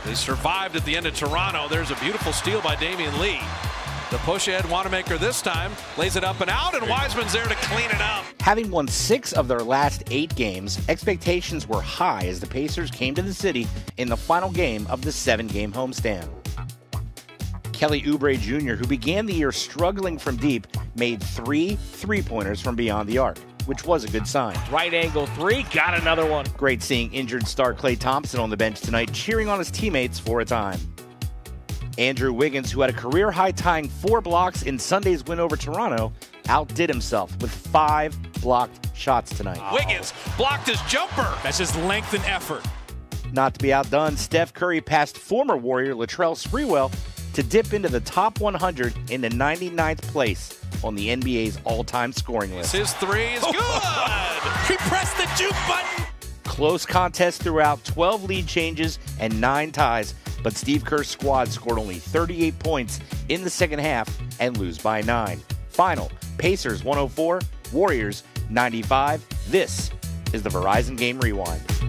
They survived at the end of Toronto. There's a beautiful steal by Damian Lee. The push ahead Wanamaker this time lays it up and out, and Wiseman's there to clean it up. Having won 6 of their last 8 games, expectations were high as the Pacers came to the city in the final game of the 7-game homestand. Kelly Oubre Jr., who began the year struggling from deep, made 3 3-pointers from beyond the arc, which was a good sign. Right angle 3, got another one. Great seeing injured star Klay Thompson on the bench tonight, cheering on his teammates for a time. Andrew Wiggins, who had a career-high tying 4 blocks in Sunday's win over Toronto, outdid himself with 5 blocked shots tonight. Wiggins blocked his jumper. That's just length and effort. Not to be outdone, Steph Curry passed former Warrior Latrell Sprewell to dip into the top 100 in the 99th place on the NBA's all-time scoring list. His 3 is good. He pressed the juke button. Close contest throughout, 12 lead changes and 9 ties, but Steve Kerr's squad scored only 38 points in the second half and lose by 9. Final, Pacers 104, Warriors 95. This is the Verizon Game Rewind.